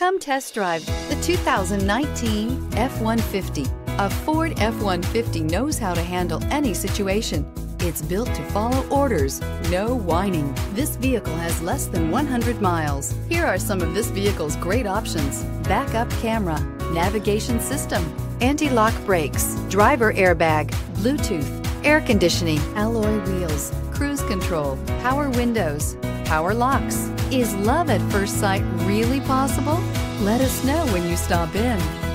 Come test drive the 2019 F-150. A Ford F-150 knows how to handle any situation. It's built to follow orders, no whining. This vehicle has less than 100 miles. Here are some of this vehicle's great options: backup camera, navigation system, anti-lock brakes, driver airbag, Bluetooth, air conditioning, alloy wheels, cruise control, power windows, power locks. Is love at first sight really possible? Let us know when you stop in.